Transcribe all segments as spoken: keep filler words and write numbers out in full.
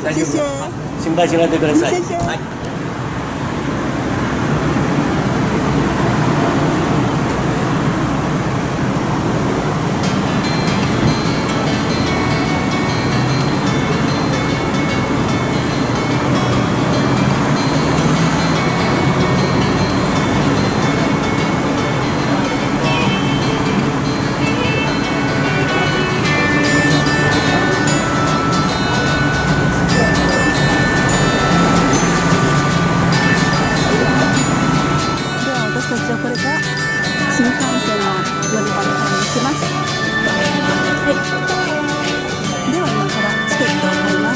大丈夫。 谢谢。 心配しないでください。 谢谢。 はい。 これから新幹線の乗り場の方に行きます。はい。では今からチケットを買います。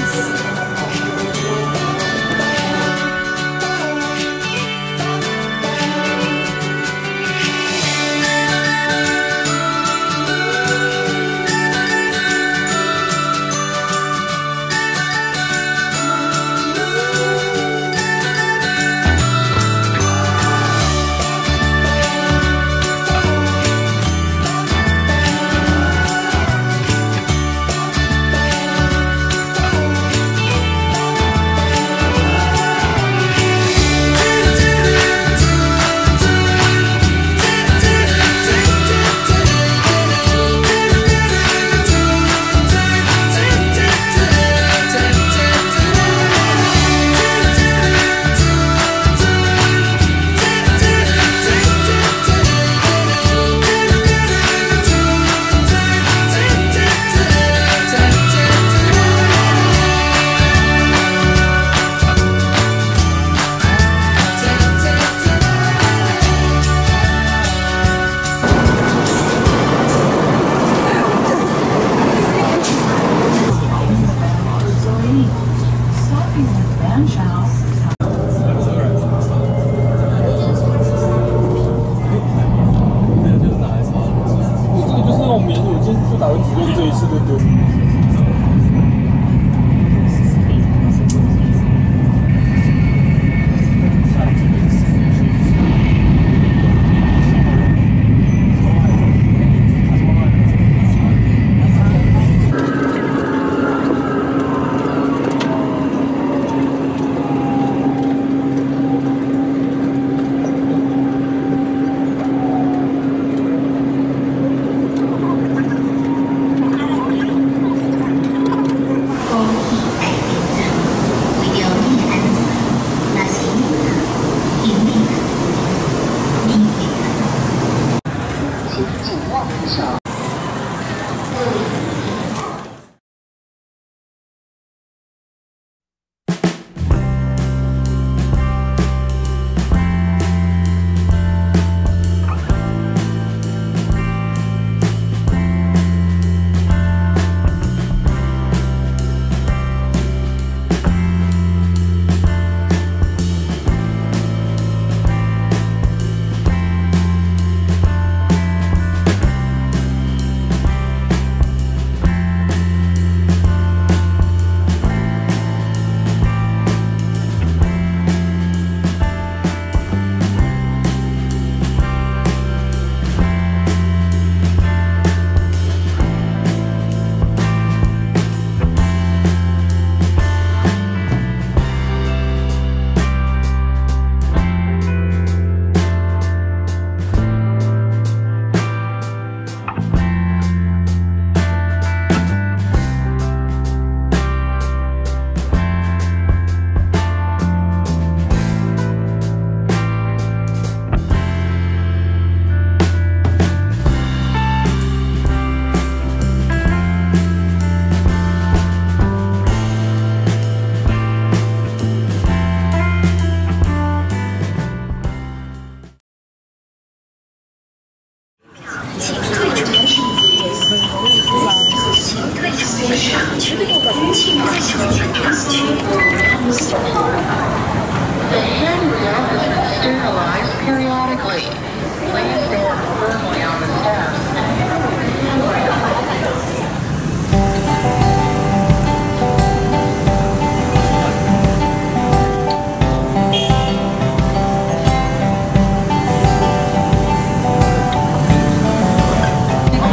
The handrail has been sterilized periodically. Please stand firmly on the steps.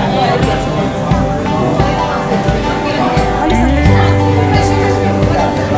Thank you.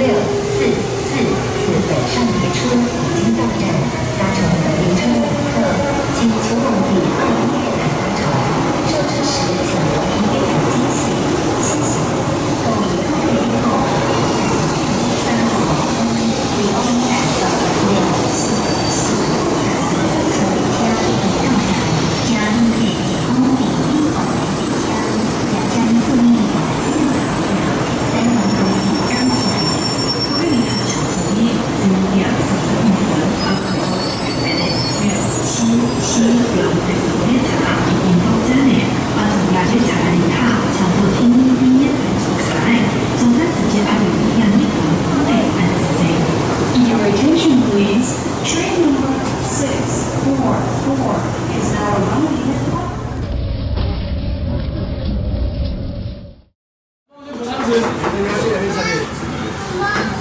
六四四四北上铁车已经到站，搭乘本列车的旅客，请前往第二一月台搭乘。上车时请留意月台机器，谢谢。各位客人好，三号第二台的六四四站，车里车已到站，嘉义铁公里一号台北站，两站各一往四号站，三号公里张起来。各位客乘注意，如两次的运河和可在内六七七两对左列车已经到站内，而从亚洲下来以后，乘坐天津第一班出来，从站直接到永阳一条方内班次内。Your attention please. Train number six four four is now arriving at the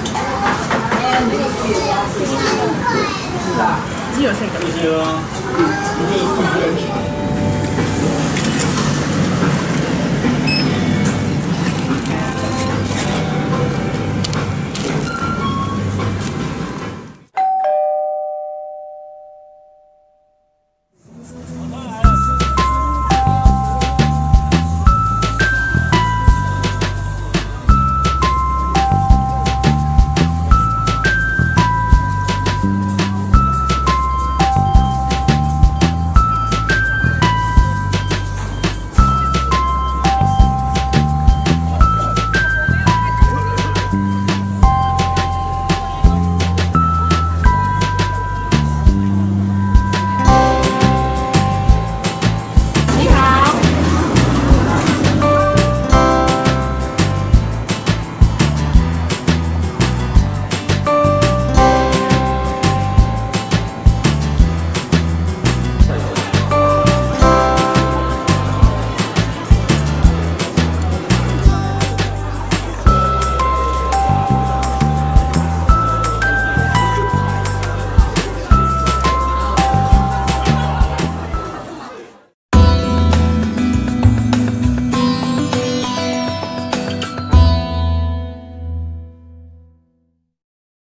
只有这个。